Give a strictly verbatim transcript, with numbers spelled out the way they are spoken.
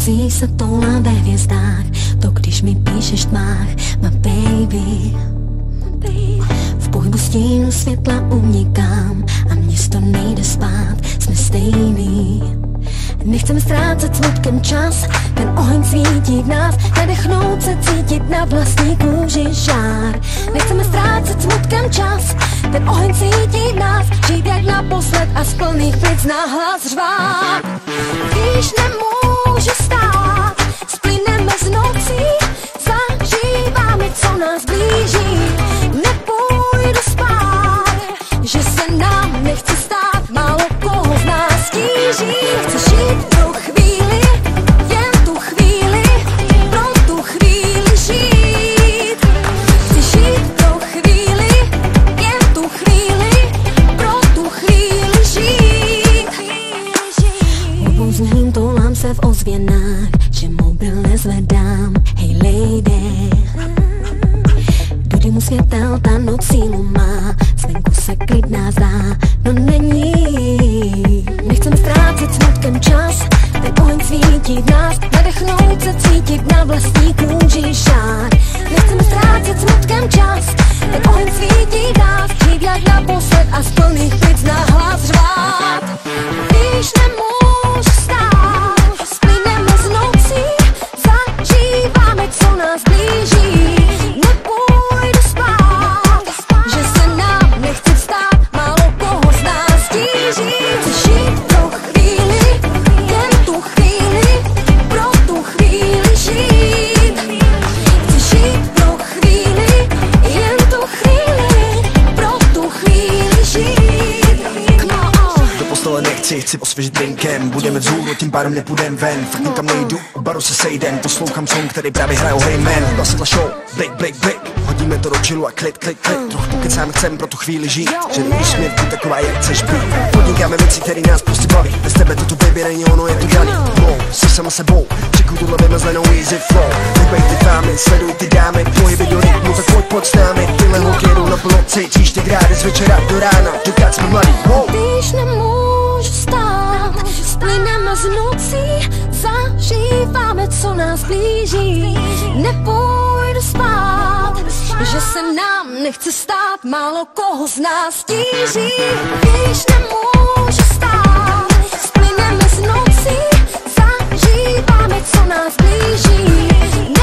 nocí se toulám ve hvězdách, to když mi píšeš tmách, my baby. V pohybu stínu světla unikám a město nejde spát, jsme stejný. Nechceme ztrácet smutkem čas, ten oheň svítí v nás, nadechnout se, cítit na vlastní kůži žár. Nechceme ztrácet smutkem čas, ten oheň svítí v nás, žít jak naposled a z plných plic nahlas řvát. Když nemůžu stát, splyneme z nocí, zažíváme, co nás blíží. Nepůjdu spát, že se nám nechce stát, málo koho z nás tíží. Chci žít pro chvíli, jen tu chvíli, pro tu chvíli žít. Chci žít pro chvíli, jen tu chvíli, pro tu chvíli žít. Obozním toulám se v ozvěnách, že mobil nezvedám, hej lady. Mu světel, ta noc sílu má, zvenku se klidná zdá, no není. Nechceme ztrácet smutkem čas, ten oheň svítí v nás, nadechnout se, cítit na vlastní kůži žár. Nechceme ztrácet smutkem čas, ten oheň svítí v nás, žít jak naposled a z plných plic nahlas řvát. Když nemůžu stát, splyneme z nocí, zažíváme, co nás blíží. Chci osvěžit drinkem, budeme vzhůru, tím pádem nepůjdem ven. Fakt nikam nejdu, u baru se sejdem, poslouchám song, který právě hrajou Hey Man. Hlasitla show, break, break, break, hodíme to do chillu a klik, klik, klik. Trochu pokecám, chcem pro tu chvíli žít, že nevíš smět být taková, jak chceš být. Podnikáme věci, které nás prostě baví, bez tebe to tu baby není ono, je to daný. Wow, jsi sama sebou, čekuju tuhle vymazlenou easy flow. Nebej ty fámy, sleduj ty dámy, pohyby do rytmu, tak pojď, pojď s námi. Tyhle holky jedou na plno, cítíš ty grády z večera do rána, dokud jsme mladí, wow. Stát, splyneme z nocí, zažíváme, co nás blíží. Nepůjdu spát, že se nám nechce stát, málo koho z nás tíží. Když nemůžu stát, splyneme z nocí, zažíváme, co nás blíží.